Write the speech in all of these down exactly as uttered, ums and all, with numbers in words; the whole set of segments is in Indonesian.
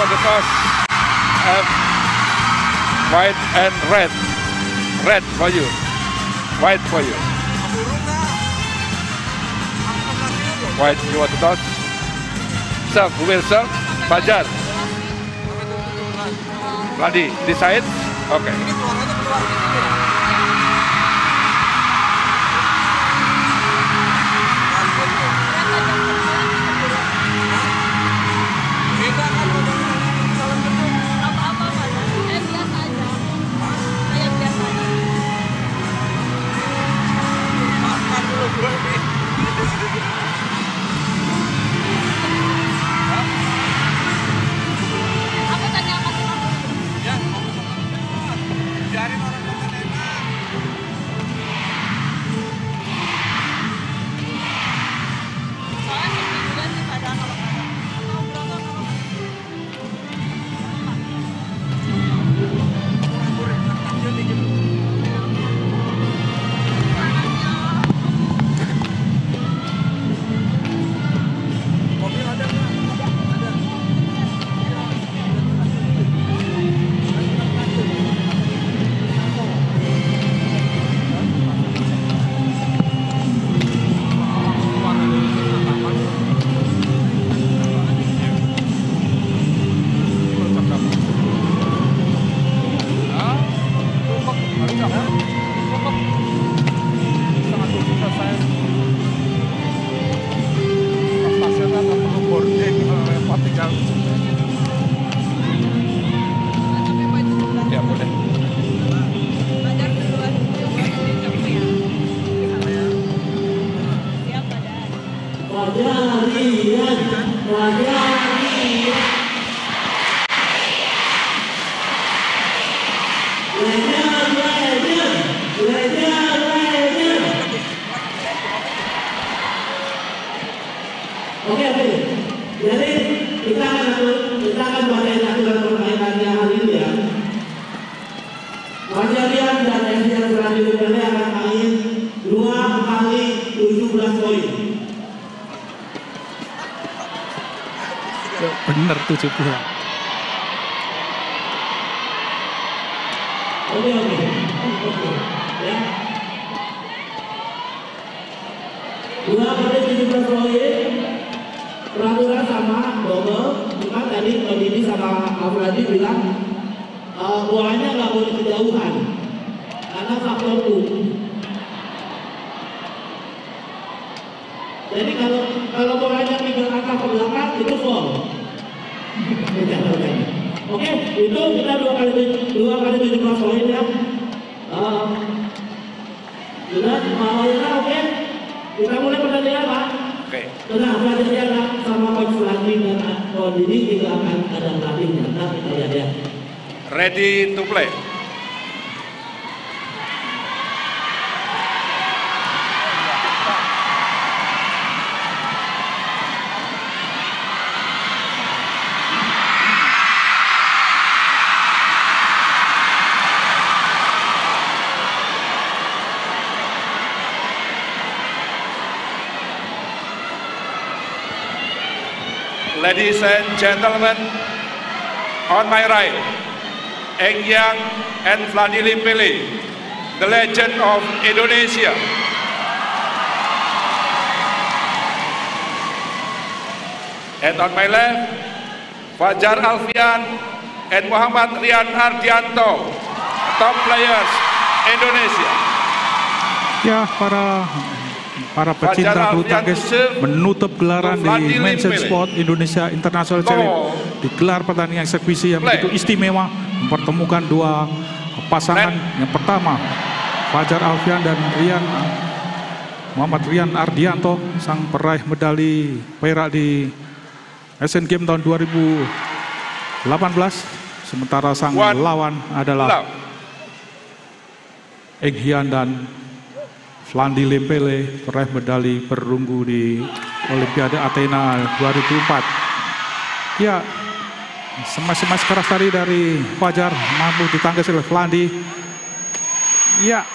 the toss. Um, white and red. Red for you. White for you. White, you want the toss? Serve, who will serve? Fajar. Vladi, decide? Okay. Oke, oke. Jadi kita akan kita akan bacain aturan permainannya hari ini ya. Fajarian dan Engian Selanjutnya Pele akan main dua kali tujuh belas poin. Bener tujuh belas. Oke, oke. Oke. Ya. Dua kali tujuh belas poin. Peraturan sama double, cuma tadi Dini sama Afradi bilang uh, bolanya nggak boleh kejauhan karena faktor U. Jadi kalau kalau bolanya tiga angka ke belakang itu foul. Oke, itu kita dua kali dua kali tujuh belas poin ya. Uh, sudah mau ya, oke? Kita mulai pertandingan Pak. Oke. Tenang, pertandingan sama Coach Flandi dan Coach Dini juga akan ada pelatihnya. Nanti kita lihat ya. Ready to play. Ladies and gentlemen, on my right, Eng Yang and Vladimir Pele, the legend of Indonesia. And on my left, Fajar Alfian and Muhammad Rian Ardianto, top players Indonesia. Ya, para para pecinta bulu tangkis menutup gelaran di Men's Sport Indonesia International Challenge. Digelar pertandingan eksekusi yang begitu istimewa, mempertemukan dua pasangan. Yang pertama, Fajar Alfian dan Rian Muhammad Rian Ardianto, sang peraih medali perak di Asian Games tahun dua ribu delapan belas. Sementara sang lawan adalah Eng Hian dan Flandi Lempele, peraih medali perunggu di Olimpiade Athena dua ribu empat. Ya, smash-smash keras tadi dari Fajar mampu ditangkis oleh Flandi. Ya,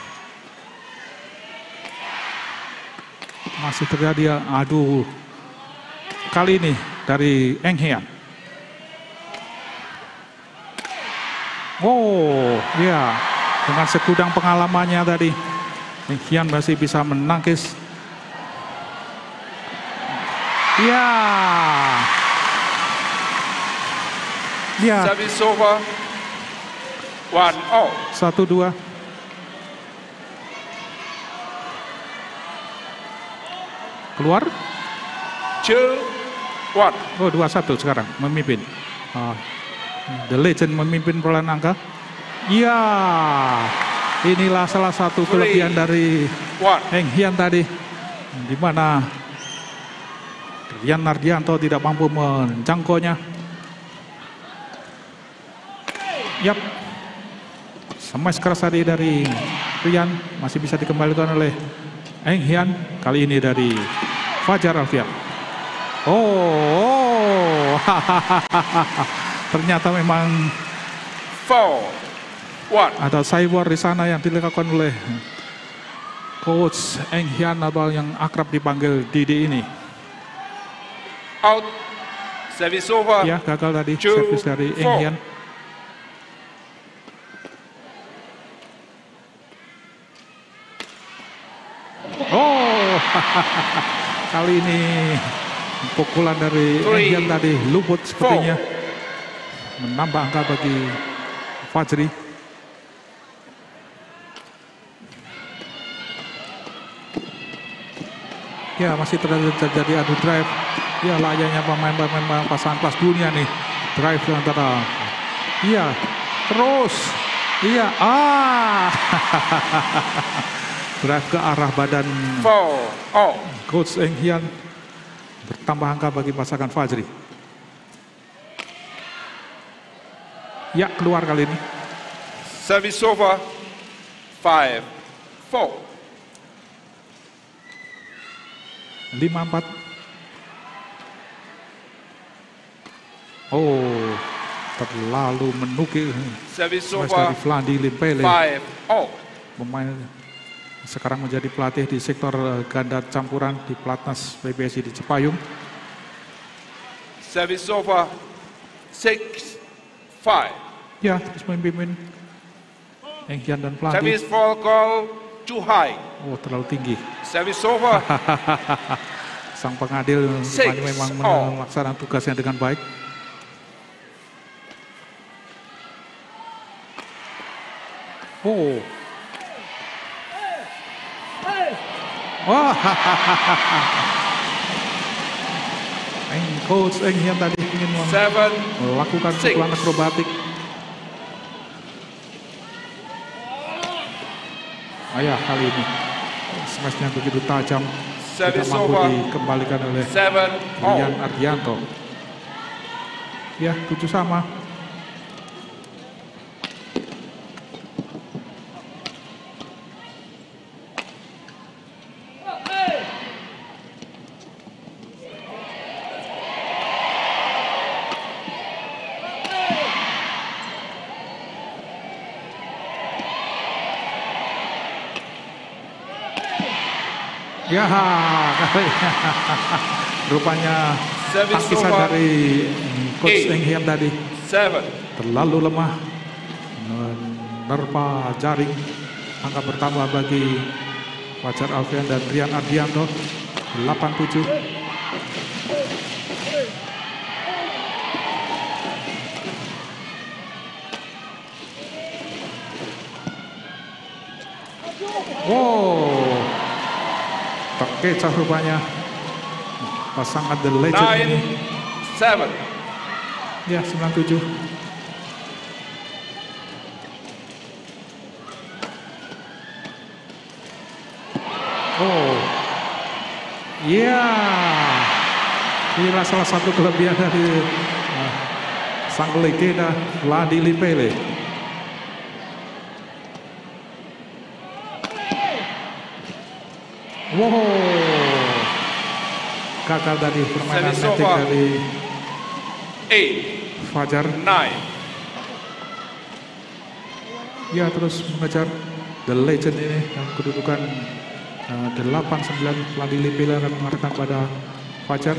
masih terjadi, aduh, kali ini dari Eng Hian. Oh, ya, dengan segudang pengalamannya tadi, Eng Hian masih bisa menangkis. Ya, ya. Service over. One all. Satu dua. Keluar. Two one. Oh, dua satu sekarang memimpin. Oh, The Legend memimpin perolehan angka. Ya, inilah salah satu kelebihan dari Eng Hian tadi, di mana Rian Ardianto tidak mampu menjangkaunya. Yap, smash keras tadi dari Rian masih bisa dikembalikan oleh Eng Hian. Kali ini dari Fajar Alfian. Oh, ternyata memang Four one. ada cyber di sana yang dilakukan oleh Coach Eng Hian atau yang akrab dipanggil Didi ini. Out. Service over. Ya, gagal tadi Two, servis dari Eng four. Hian. Oh, kali ini pukulan dari Eng Hian tadi luput sepertinya, menambah angka bagi Fajri. Ya, masih terjadi adu drive. Ya, layaknya pemain-pemain pasangan kelas dunia nih, drive antara. Iya, terus. Iya, ah. Drive ke arah badan Four all. Coach Eng Hian, bertambah angka bagi pasangan Fajri. Ya, keluar kali ini. Service over. Five four. lima empat. Oh, terlalu menukil Service smash over. dari Vladi Limpele. Five all. Pemain sekarang menjadi pelatih di sektor ganda campuran di Platnas P B S I di Cipayung. Service over. Six five. Ya, terus memimpin Eng Hian dan Vladi. Service fall call too high. Oh, terlalu tinggi. Service over. Sang pengadil Six memang all. melaksanakan tugasnya dengan baik. Oh. Wah. Eng Coach Eng Hian tadi ingin Seven melakukan six. pukulan akrobatik. Ayah, kali ini smashnya begitu tajam, tidak Service mampu over. dikembalikan oleh Seven all. Rian Ardianto. Ya, tujuh sama. Ya, rupanya Service tangkisan over. dari Coach Eight. Eng Hian tadi Seven. terlalu lemah, menerpa jaring. Angka bertambah bagi Fajar Alfian dan Rian Ardianto, delapan tujuh. Wow, terkecoh rupanya pasangan The Legend Nine ini. seven. Ya, sembilan tujuh. Oh, ya, inilah salah satu kelebihan dari uh, sang legenda Vladi Limpele. Wow, gagal tadi permainan Service metik over. dari Eight Fajar. nine. Ya, terus mengejar The Legend ini yang kedudukan uh, delapan sembilan. Vladi Limpele akan mengarahkan pada Fajar.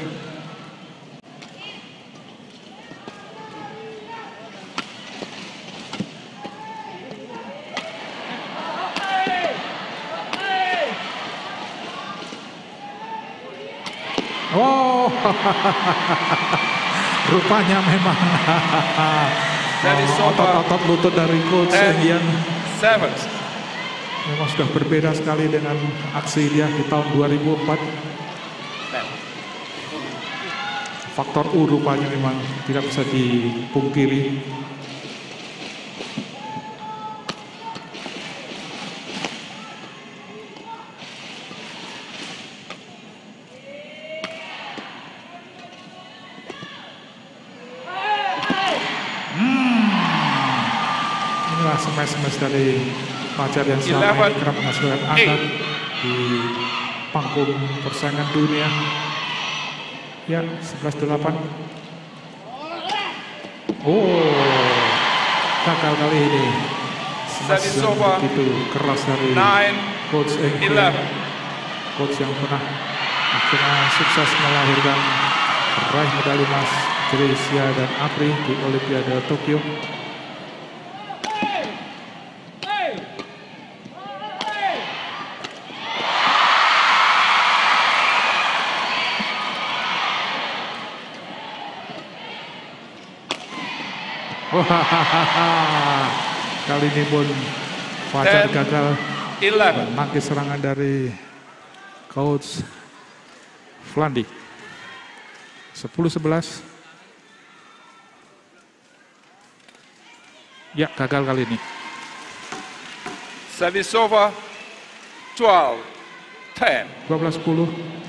Oh, rupanya memang oh, otot-otot lutut dari coach Engyan memang sudah berbeda sekali dengan aksi dia di tahun dua ribu empat. Faktor U rupanya memang tidak bisa dipungkiri. Smash-smash dari Fajar yang selama ini kerap menghasilkan angka di panggung persaingan dunia. Ya, sebelas delapan. Oh, gagal kali ini. Smash yang begitu keras dari coach Engyan, coach yang pernah akhirnya sukses melahirkan peraih medali emas Grecia dan Apri di Olimpiade Tokyo. Kali ini pun Fajar gagal menangkis serangan dari coach Flandi. sepuluh sebelas. Ya, gagal kali ini. Service over twelve ten. dua belas sepuluh.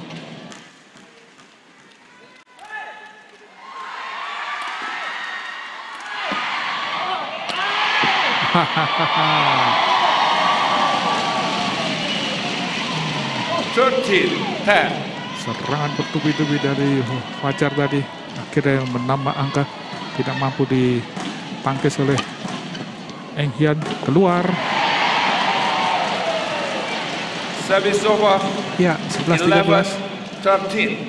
thirteen ten. Serangan bertubi-tubi dari Fajar tadi akhirnya menambah angka, tidak mampu ditangkis oleh Engyan. Keluar. Service over. Ya, sebelas tiga belas. thirteen.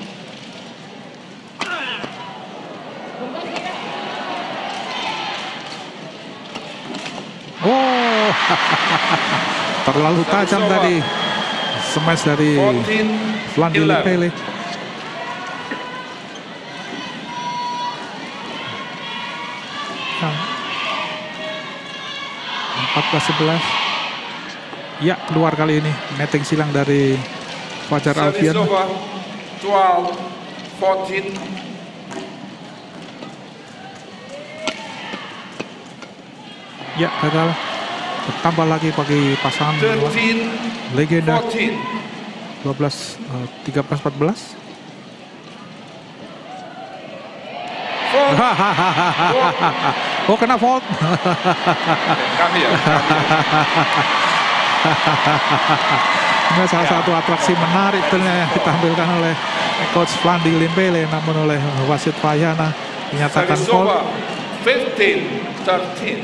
Oh, terlalu tajam tadi smash dari Flandi Lipele. empat belas sebelas. Ya, keluar kali ini. Netting silang dari Fajar Alfian. twelve fourteen. Ya, gagal. Bertambah lagi bagi pasangan legenda. dua belas, tiga belas, empat belas. Oh, kena fault. Kami ya. Ini salah satu atraksi menarik yang ditampilkan oleh coach Flandi Lipele, namun oleh wasit Payana dinyatakan fault. fifteen thirteen.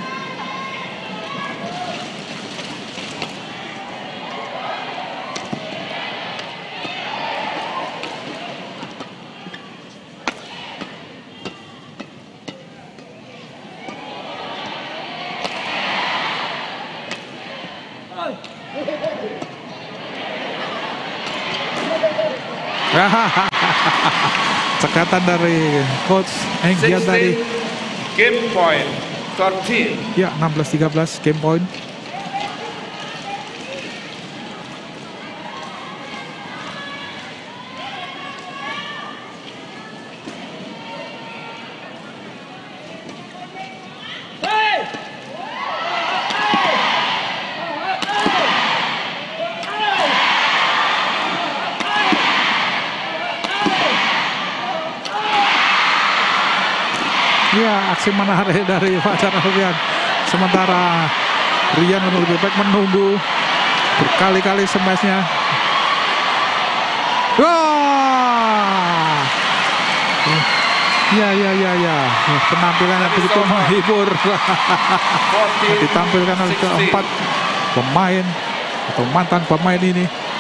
Cekatan dari coach Engyan tadi. Game point thirteen. Ya, enam belas tiga belas game point. Ya, aksi menarik dari Fajar Alfian. Sementara Rian lebih baik menunggu berkali-kali smashnya. Wah, ya ya ya ya, penampilannya begitu menghibur. Ditampilkan oleh keempat pemain atau mantan pemain ini.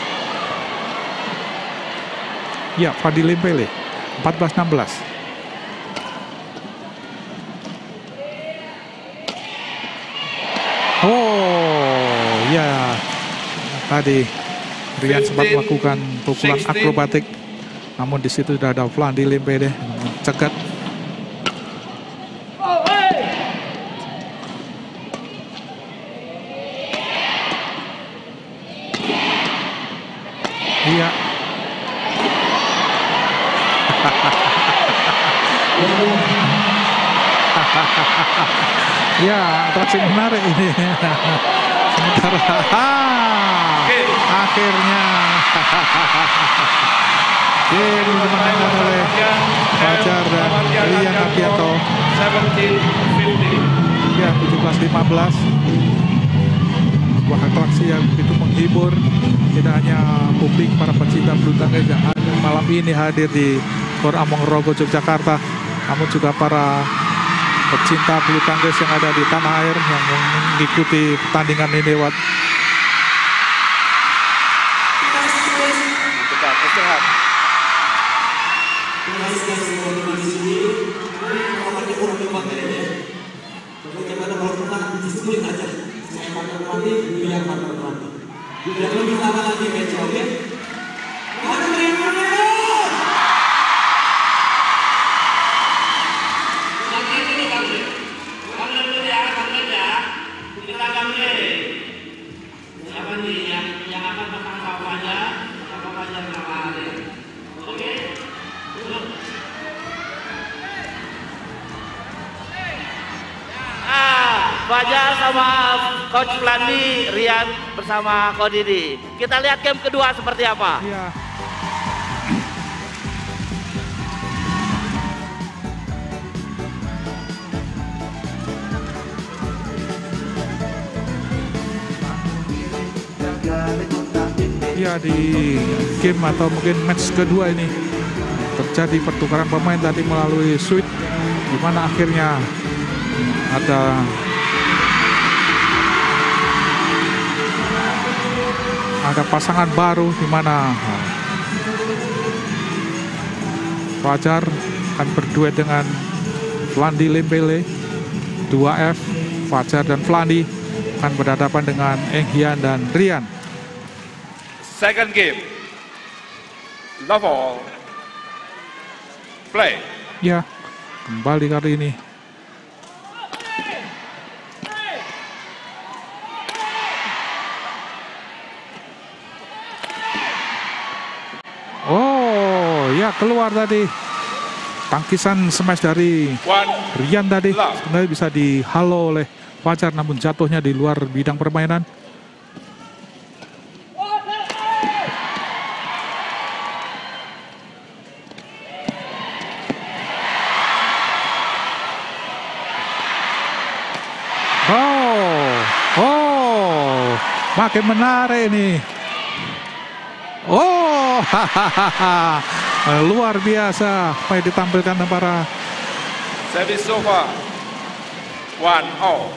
Ya, Flandi Lipele, empat belas enam belas. Oh ya, tadi Rian sempat melakukan pukulan akrobatik Namun di situ sudah ada Flandi Lempele cegat. Iya. Ya, atraksi menarik ini. Sementara akhirnya game dimenangkan oleh Fajar dan Rian Ardianto. Ya, tujuh belas lima belas. Sebuah atraksi yang begitu menghibur. Tidak hanya publik, para pecinta bulu tangkis yang ada malam ini hadir di Gor Among Rogo Yogyakarta, namun juga para pecinta bulu tangkis yang ada di tanah air yang mengikuti pertandingan ini lewat Jangan lebih lama lagi match, oke? Ada teriak-teriak! Kami ini kami, kami dulu ya, kami ya, kita kami. Siapa nih yang yang akan pasang bapaknya, bapaknya kemarin, oke? Ah, Fajar sama Coach Flandi, Rian bersama Kodidi. Kita lihat game kedua seperti apa. Ya. Ya, di game atau mungkin match kedua ini terjadi pertukaran pemain tadi melalui switch, di mana akhirnya ada ada pasangan baru di mana Fajar akan berduet dengan Flandi Lempele. Dua F, Fajar dan Flandi akan berhadapan dengan Eng Hian dan Rian. Second game, love all, play. Ya, kembali kali ini. Oh, ya keluar tadi. Tangkisan smash dari Rian tadi sebenarnya bisa dihalo oleh Fajar, namun jatuhnya di luar bidang permainan. Oh, oh, makin menarik ini. Oh, hahaha, luar biasa apa yang ditampilkan para service over one all.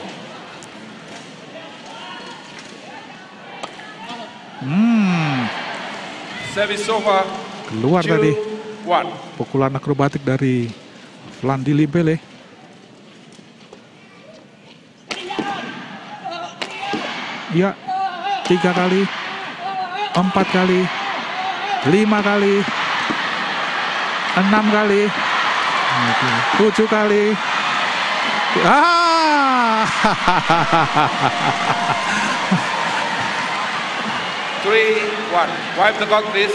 Hmm, service over keluar two, tadi one. pukulan akrobatik dari Flandi Lempele. Ya, tiga kali, empat kali, lima kali, enam kali, tujuh kali. Ah, three, one. Wipe the clock, please.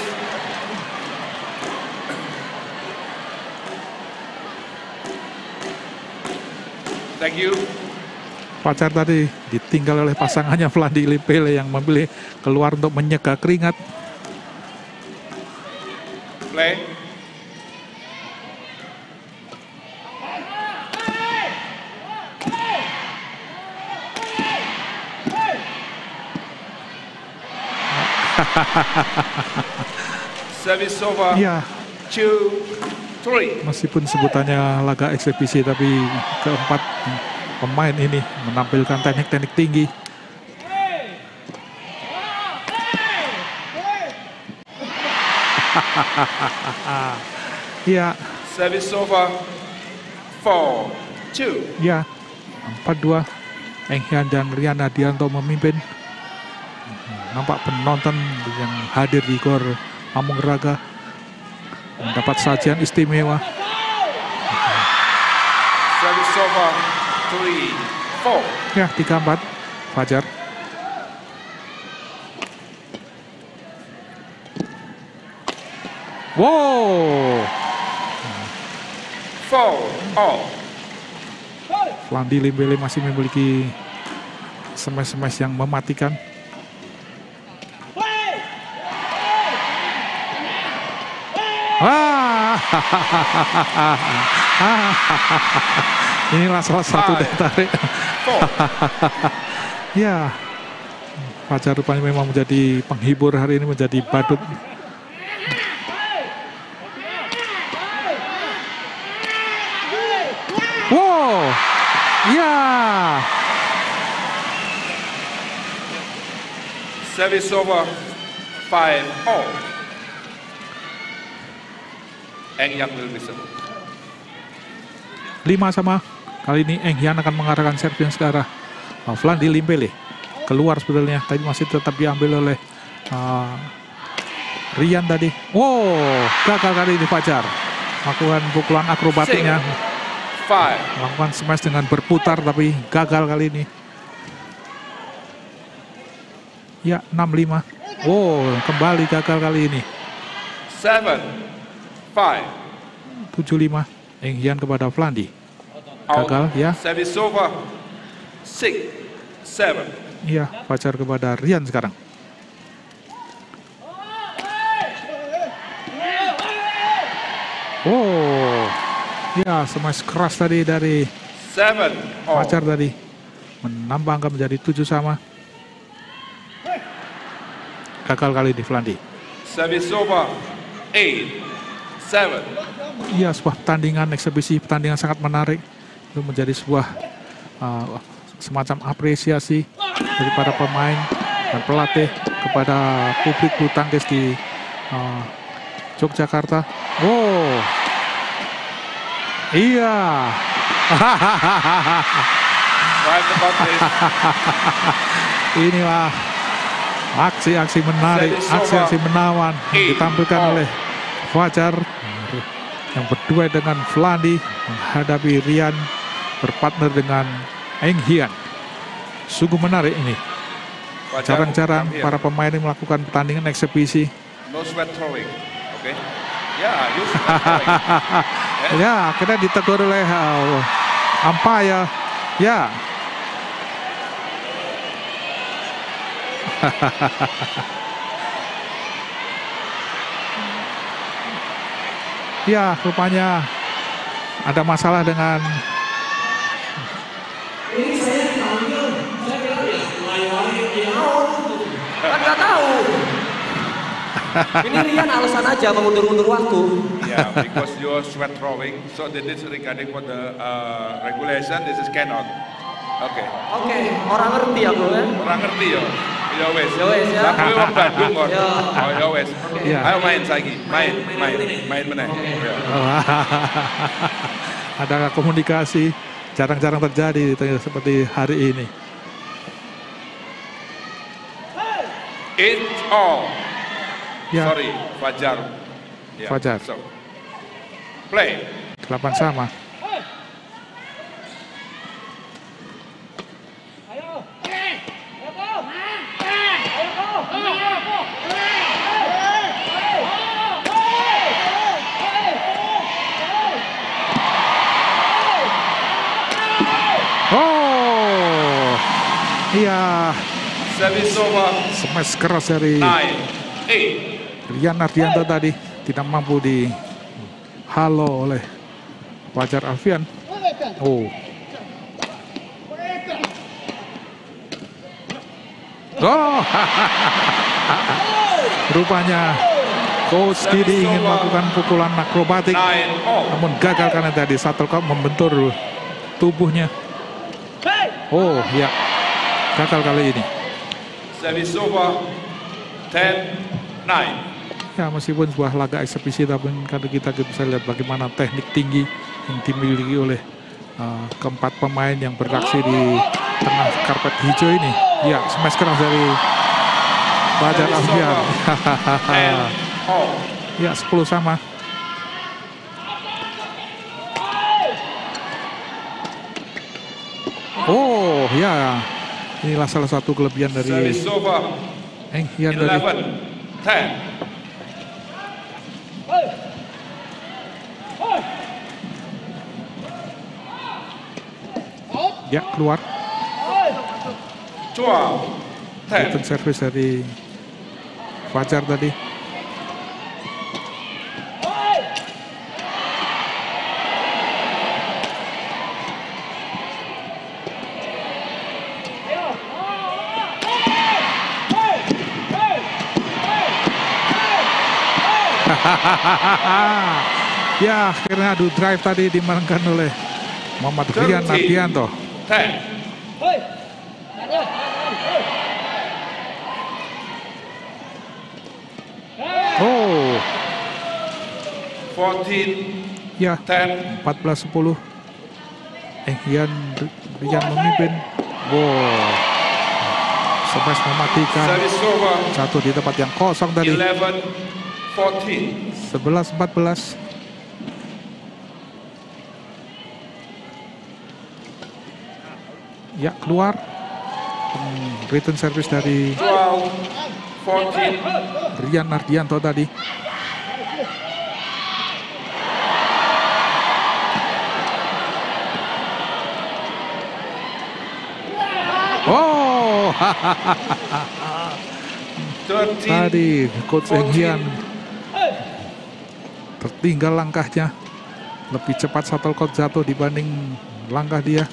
Thank you. Fajar tadi ditinggal oleh pasangannya Flandi Lempele yang memilih keluar untuk menyeka keringat. Play. Service over. Ya, Two, three. meskipun sebutannya laga eksebisi, tapi keempat pemain ini menampilkan teknik-teknik tinggi. Ya, Service over four, two. ya, empat dua. Eng Hian dan Rian Ardianto memimpin. Nampak penonton yang hadir di Gor Among Raga mendapat sajian istimewa. Service over three, four. Ya, tiga empat Fajar. Wow. Four, all. Flandi Limbele masih memiliki smash-smash yang mematikan. Wah. Inilah salah satu daya tarik. Ya, Fajar rupanya memang menjadi penghibur hari ini, menjadi badut. Wow, ya. Service over five, all. Eng Yang will be served. lima sama. Kali ini Eng Hian akan mengarahkan servis yang sekarang. Uh, Flandi Limbele keluar sebetulnya, tapi masih tetap diambil oleh uh, Rian tadi. Wow, gagal kali ini Fajar. Lakukan pukulan akrobatiknya. Five. Lakukan smash dengan berputar, tapi gagal kali ini. Ya, enam lima. Wow, kembali gagal kali ini. Seven, five. tujuh lima. Eng Hian kepada Flandi. Gagal ya. Service over six, seven. Iya, Fajar kepada Rian sekarang. Oh, ya smash keras tadi dari Seven, all. Fajar tadi. Menambah angka menjadi tujuh sama. Gagal kali di Flandi. Service over eight, seven. Iya, sebuah pertandingan eksebisi, pertandingan sangat menarik. Itu menjadi sebuah uh, semacam apresiasi dari para pemain dan pelatih kepada publik bulu tangkis di uh, Yogyakarta. Wow, iya. Inilah aksi-aksi menarik, aksi-aksi menawan yang ditampilkan oleh Fajar yang berdua dengan Flandi menghadapi Rian berpartner dengan Eng Hian. Sungguh menarik ini. Jarang-jarang para pemain ini melakukan pertandingan eksebisi. No sweat throwing, oke? Okay. Ya, you sweat throwing. Ya, akhirnya ditegur oleh uh, umpire. Ya. Ya, rupanya ada masalah dengan Ini saya dipanggil, saya bilang ya, lari-lari dia Kan nggak tahu. Ini Rian alasan aja mengundur-undur waktu. Yeah, because you're sweat throwing, so this is regarding for the uh, regulation, this is cannot. Oke. Okay. Oke, okay, orang ngerti ya bro kan? Orang ngerti ya. Ya wes. Ya wes ya. Laku wong Bandung kok. Ya. Oh ya wes. Ya. Ayo main lagi, main, main, main meneh. Ya. ada komunikasi jarang-jarang terjadi seperti hari ini. It's all. Ya. Sorry, Fajar. Yeah. Fajar. So, play. Delapan sama. Oh, iya. Service over. Smash keras dari Nine, eight. Rian Ardianto tadi tidak mampu di halo oleh Fajar Alfian. Oh. Oh. Rupanya Coach Didi ingin melakukan pukulan akrobatik, namun gagal karena tadi shuttlecock membentur tubuhnya. Oh ya, gagal kali ini. Service over ten, nine. Ya, meskipun sebuah laga eksebisi, tapi kalau kita bisa lihat bagaimana teknik tinggi yang dimiliki oleh uh, keempat pemain yang beraksi di tengah karpet hijau ini. Ya, smash keras dari Fajar Alfian. Ya, sepuluh sama. Oh ya, inilah salah satu kelebihan dari Service over. Eng Hian dari eleven ten. ya keluar. twelve ten. Return service dari Fajar tadi. Ya, akhirnya adu drive tadi dimenangkan oleh Muhammad Rian Ardianto. ten. Oh, fourteen ya, ten. empat belas sepuluh. Eh, Rian, Rian memimpin. Wow, smash mematikan. Service over. Satu di tempat yang kosong tadi. eleven fourteen. sebelas empat belas. Ya, keluar. Hmm, return service dari twelve fourteen. Rian Ardianto tadi. Oh, tadi Coach Eng Hian tertinggal langkahnya. Lebih cepat shuttlecock jatuh dibanding langkah dia.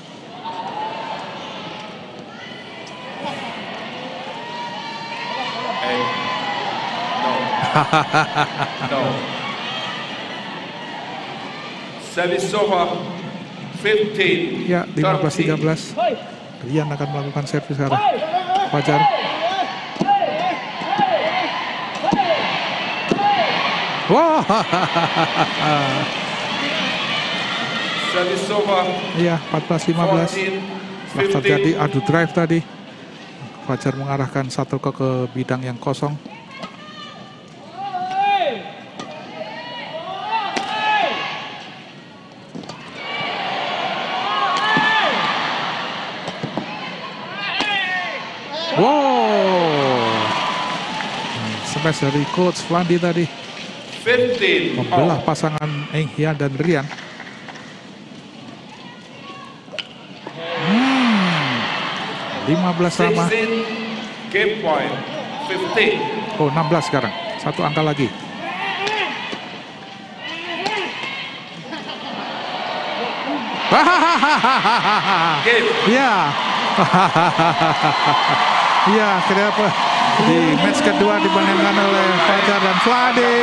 No. Service over. fifteen. Ya, lima belas tiga belas. Rian akan melakukan servis arah Fajar. Wah. Service over. Iya, empat belas lima belas. Setelah terjadi adu drive tadi, Fajar mengarahkan shuttlecock ke bidang yang kosong. Wow, smash dari Coach Flandi tadi membelah pasangan Eng Hian dan Rian. Hmm, lima belas sama. Game point fifteen. Oh, enam belas sekarang. Satu angka lagi. Ya. Iya, akhirnya apa? Di match kedua dimenangkan oleh Fajar dan Fladi.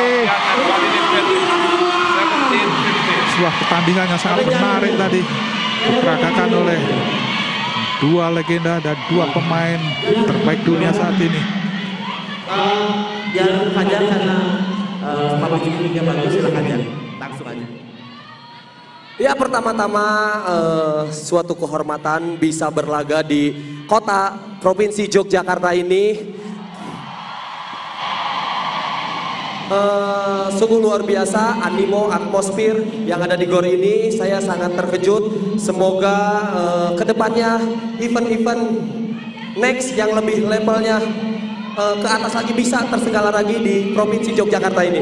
Sebuah pertandingan yang sangat menarik tadi diperagakan oleh dua legenda dan dua pemain terbaik dunia saat ini. Yang Fajar karena pemain juga bagus, silakan ya. Langsung aja. Ya, pertama-tama uh, suatu kehormatan bisa berlaga di kota Provinsi Yogyakarta ini. Uh, sungguh luar biasa animo, atmosfer yang ada di Gor ini. Saya sangat terkejut. Semoga uh, kedepannya event-event next yang lebih levelnya uh, ke atas lagi bisa terselenggara lagi di Provinsi Yogyakarta ini.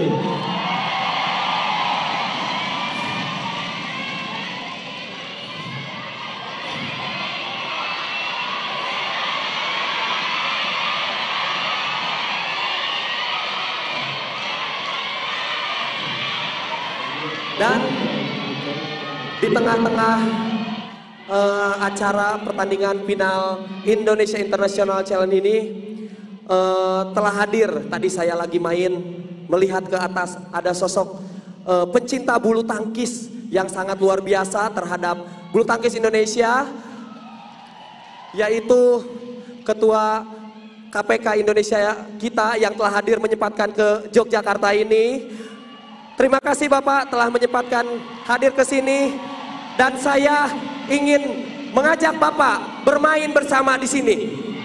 Dan di tengah-tengah uh, acara pertandingan final Indonesia International Challenge ini uh, telah hadir. Tadi saya lagi main melihat ke atas ada sosok uh, pecinta bulu tangkis yang sangat luar biasa terhadap bulu tangkis Indonesia, yaitu Ketua K P K Indonesia kita yang telah hadir menyempatkan ke Yogyakarta ini. Terima kasih Bapak telah menyempatkan hadir ke sini, dan saya ingin mengajak Bapak bermain bersama di sini.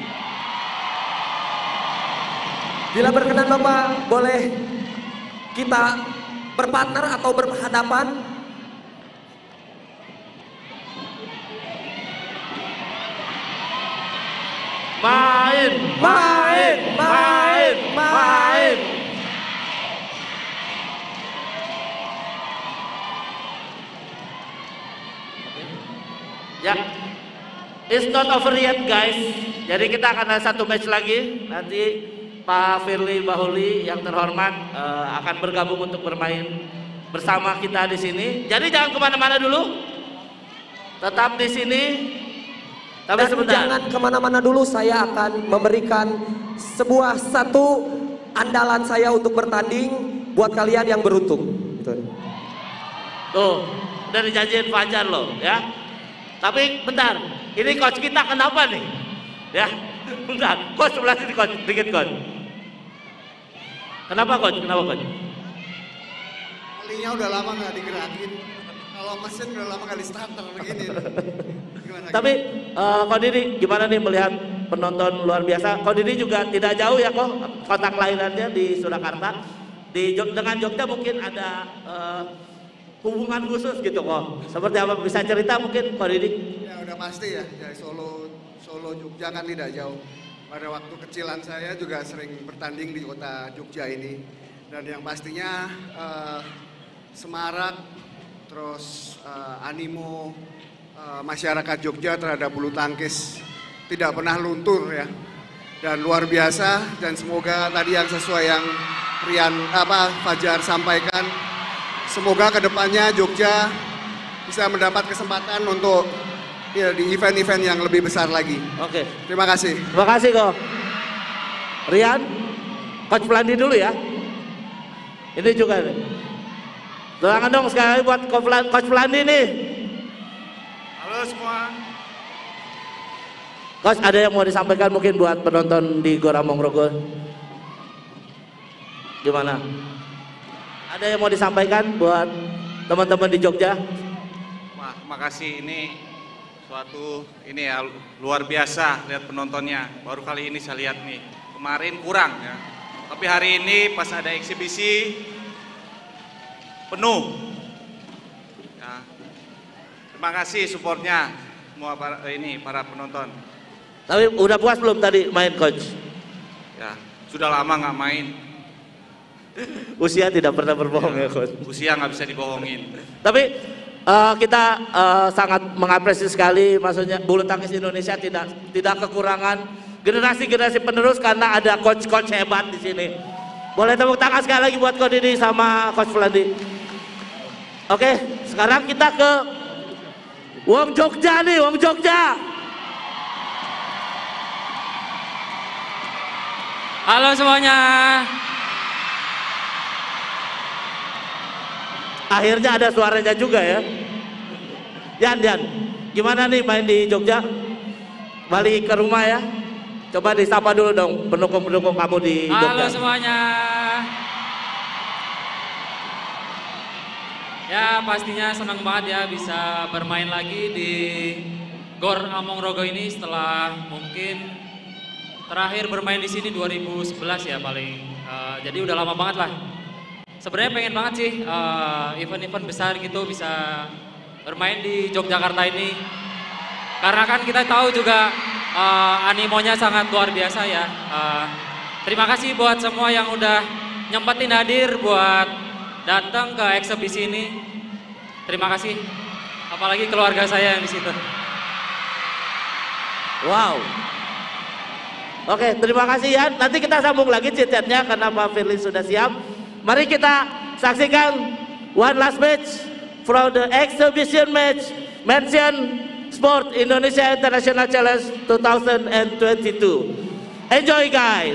Bila berkenan Bapak, boleh kita berpartner atau berhadapan. main, main, main, main. Ya, it's not over yet guys. Jadi kita akan ada satu match lagi. Nanti Pak Firly Bahuri yang terhormat uh, akan bergabung untuk bermain bersama kita di sini. Jadi jangan kemana-mana dulu, tetap di sini. Tapi Dan jangan kemana-mana dulu, saya akan memberikan sebuah satu andalan saya untuk bertanding buat kalian yang beruntung. Gitu. Tuh, udah dijanjiin Fajar loh ya. Tapi bentar, ini coach kita kenapa nih? Ya, bentar, coach sebelah sini coach, dikit coach. Kenapa coach? Kenapa coach? Olinya udah lama nggak digerakin. Kalau mesin udah lama nggak di starter begini. Gimana, Tapi uh, Ko Didi gimana nih melihat penonton luar biasa? Ko Didi juga tidak jauh ya kok, kota kelahirannya di Surakarta. Di dengan Jogja mungkin ada uh, hubungan khusus gitu kok. Seperti apa, bisa cerita mungkin Ko Didi? Ya udah pasti ya, dari Solo, Solo Jogja kan tidak jauh. Pada waktu kecilan saya juga sering bertanding di kota Jogja ini. Dan yang pastinya uh, semarak, terus uh, animo uh, masyarakat Jogja terhadap bulu tangkis tidak pernah luntur ya. Dan luar biasa, dan semoga tadi yang sesuai yang Rian apa Fajar sampaikan, semoga kedepannya Jogja bisa mendapat kesempatan untuk ya, di event-event yang lebih besar lagi. Oke. Terima kasih. Terima kasih kok. Rian, Coach Flandi dulu ya. Ini juga nih. Tangan dong sekali lagi buat Coach Flandi nih. Halo semua. Coach, ada yang mau disampaikan mungkin buat penonton di Gor Among Rogo? Gimana? Ada yang mau disampaikan buat teman-teman di Jogja? Wah, makasih, ini suatu ini ya luar biasa lihat penontonnya. Baru kali ini saya lihat nih. Kemarin kurang ya. Tapi hari ini pas ada eksibisi penuh. Ya. Terima kasih supportnya semua para, ini para penonton. Tapi udah puas belum tadi main coach? Ya, sudah lama nggak main. Usia tidak pernah berbohong ya, ya coach. Usia nggak bisa dibohongin. Tapi uh, kita uh, sangat mengapresiasi sekali, maksudnya bulu tangkis Indonesia tidak tidak kekurangan generasi-generasi penerus karena ada coach-coach hebat di sini. Boleh tepuk tangan sekali lagi buat Ko Didi sama Coach Flandi. Oke, sekarang kita ke Wong Jogja nih, Wong Jogja. Halo semuanya. Akhirnya ada suaranya juga ya. Yan, Yan, gimana nih main di Jogja? Balik ke rumah ya. Coba disapa dulu dong pendukung-pendukung kamu di Jogja. Halo semuanya. Ya pastinya senang banget ya bisa bermain lagi di Gor Among Rogo ini setelah mungkin terakhir bermain di sini dua ribu sebelas ya paling. Uh, jadi udah lama banget lah. Sebenarnya pengen banget sih event-event uh, besar gitu bisa bermain di Yogyakarta ini. Karena kan kita tahu juga uh, animonya sangat luar biasa ya. Uh, terima kasih buat semua yang udah nyempetin hadir buat datang ke eksibisi ini. Terima kasih. Apalagi keluarga saya yang di situ. Wow. Oke, terima kasih ya. Nanti kita sambung lagi chit-chatnya karena Pak Firly sudah siap. Mari kita saksikan one last match from the exhibition match Mention Sport Indonesia International Challenge two thousand twenty-two. Enjoy guys.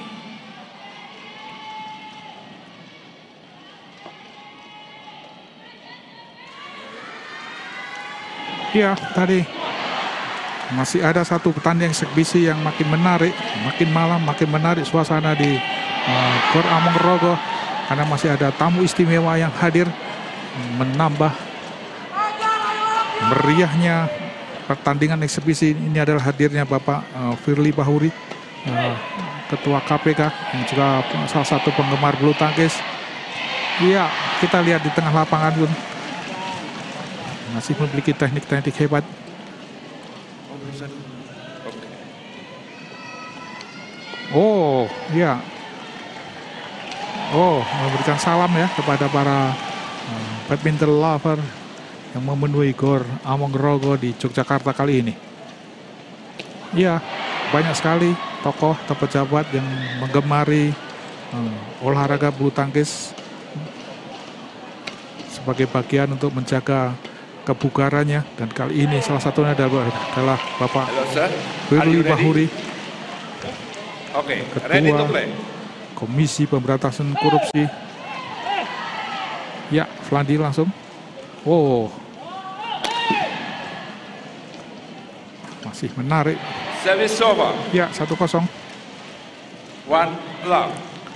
Ya, tadi masih ada satu pertandingan eksibisi yang makin menarik, makin malam, makin menarik suasana di uh, Gor Among Rogo. Karena masih ada tamu istimewa yang hadir menambah meriahnya pertandingan eksibisi ini adalah hadirnya Bapak uh, Firly Bahuri, uh, Ketua K P K yang juga salah satu penggemar bulu tangkis. Iya, kita lihat di tengah lapangan pun masih memiliki teknik-teknik hebat. Oh, ya. Oh, memberikan salam ya kepada para uh, badminton lover yang memenuhi Gor Amongrogo di Yogyakarta kali ini. Ya, banyak sekali tokoh atau pejabat yang menggemari uh, olahraga bulu tangkis sebagai bagian untuk menjaga kebugarannya, dan kali ini salah satunya adalah, adalah Bapak Firly Bahuri, okay. Ready to Ketua play. Komisi Pemberantasan Korupsi. Ya, Flandi langsung. Oh, masih menarik. Service over. Ya, satu kosong. One love.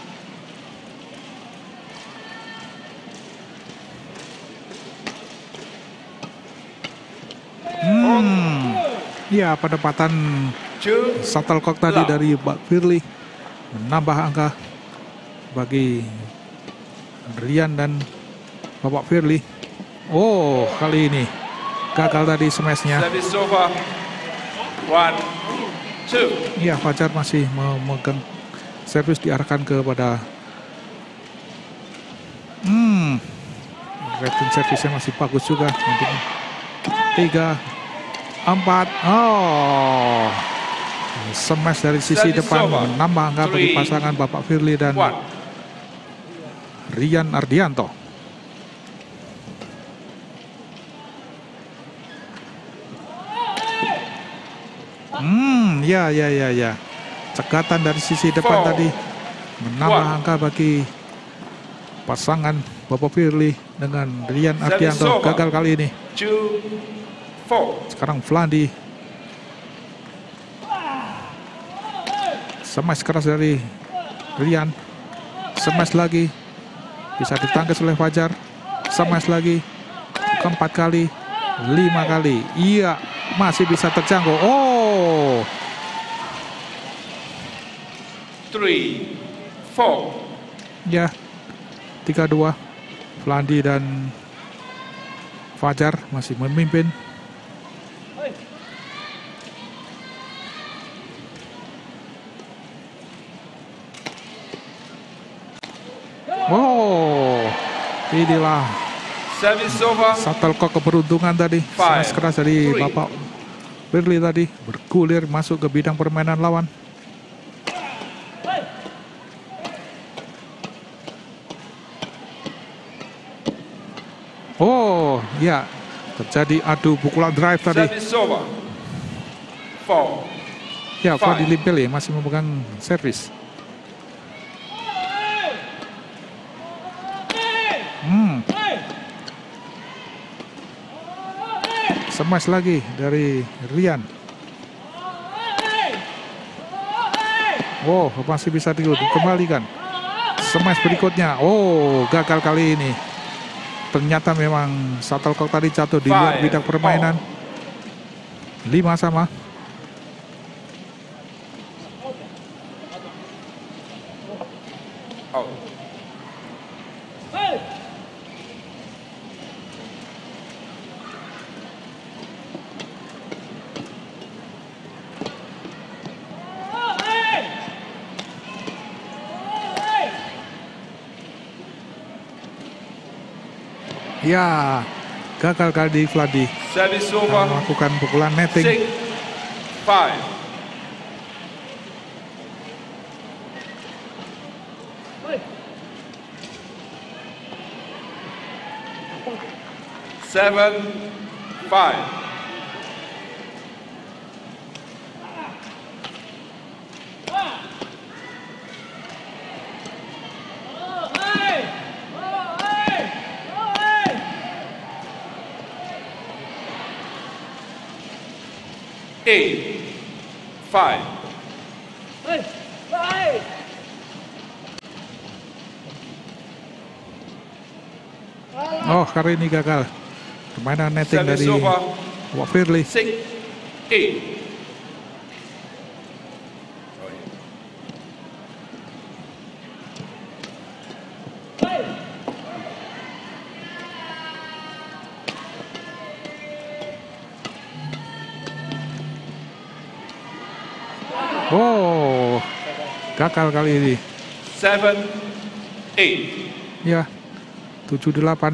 Hmm, ya, penempatan shuttlecock tadi dari Pak Firly menambah angka bagi Rian dan Bapak Firly. Oh, kali ini gagal tadi smashnya. Service over. One, two. Iya, Fajar masih memegang servis, diarahkan kepada hmm rating servisnya masih bagus juga. Mungkin tiga, empat. Oh, smash dari sisi Service depan over. menambah angka bagi Three, pasangan Bapak Firly dan one. Rian Ardianto. Hmm, ya, ya, ya, ya. Cekatan dari sisi depan Four, tadi menambah one. angka bagi pasangan Bapak Firly dengan Rian Service Ardianto. over. Gagal kali ini. Two, four. Sekarang Flandi. Smash keras dari Rian. Smash lagi. Bisa ditangkis oleh Fajar. Smash lagi. Keempat kali. Lima kali. Iya, masih bisa terjangkau. Oh. Three, four. Ya. Tiga dua. Flandi dan Fajar masih memimpin. Wow, inilah Service over. shuttlecock keberuntungan tadi. Five, Smash keras dari three. Bapak Firly tadi bergulir masuk ke bidang permainan lawan. Oh, ya, terjadi adu pukulan drive tadi. Service over. Four. Ya, Five. Fadli Pele masih memegang servis. Hmm. Smash lagi dari Rian. Oh, masih bisa dikembalikan. Smash berikutnya. Oh, gagal kali ini. Ternyata memang shuttlecock tadi jatuh di luar Five, bidang permainan. Lima sama. Out. Ya, gagal kali di Fladi Service over. melakukan pukulan netting. Six, five. Seven, five. Eight, five. Oh, kali ini gagal. Permainan netting Service dari over. Bapak Firly. Six, eight. gagal kali ini. seven eight. Ya, tujuh delapan.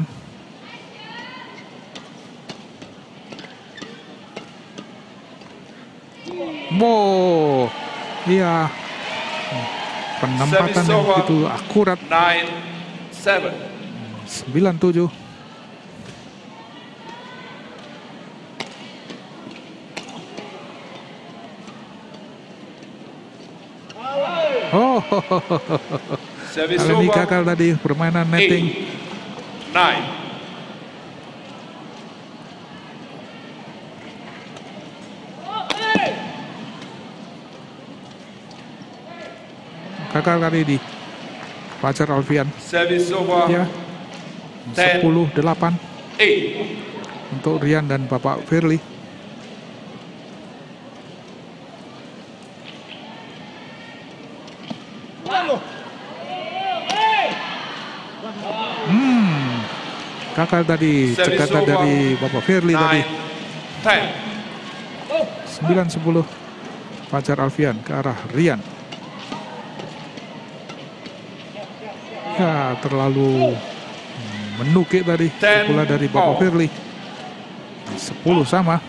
Wow, iya, penempatan yang begitu akurat. nine seven. sembilan tujuh. Oh, Service kali ini over. gagal tadi permainan netting. nine. Gagal kali ini Fajar Alfian. Service over. Ya, sepuluh delapan eight. untuk Rian dan Bapak Firly. Hmm, gagal tadi cekatan dari Bapak Firly tadi. ten. sembilan sepuluh Fajar Alfian ke arah Rian. Ya, terlalu menukik tadi bola dari Bapak Firly. sepuluh sama.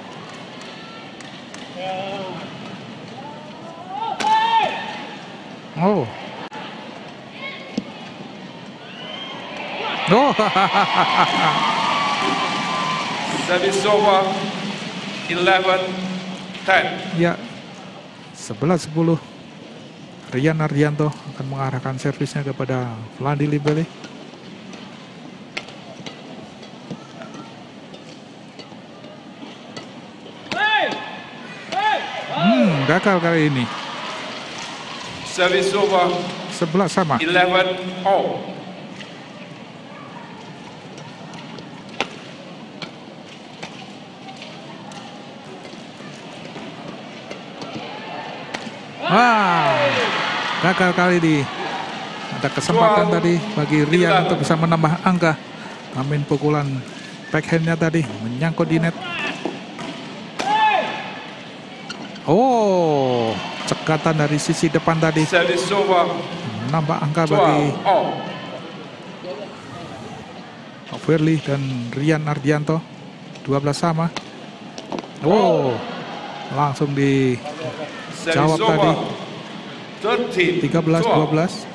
Oh. Oh. Service over. eleven ten. Ya, sebelas sepuluh. Rian Ardianto akan mengarahkan servisnya kepada Vladi Libeli. Hmm, gagal kali ini. Service over. sebelas sama. eleven all. Wah, gagal kali ini. Ada kesempatan tadi bagi Rian untuk bisa menambah angka. Namun pukulan backhandnya tadi menyangkut di net. Oh, cekatan dari sisi depan tadi. Service over. Menambah angka bagi twelve all. Firly dan Rian Ardianto. dua belas sama. Oh, langsung di Service jawab tadi. over. thirteen tiga belas dua belas.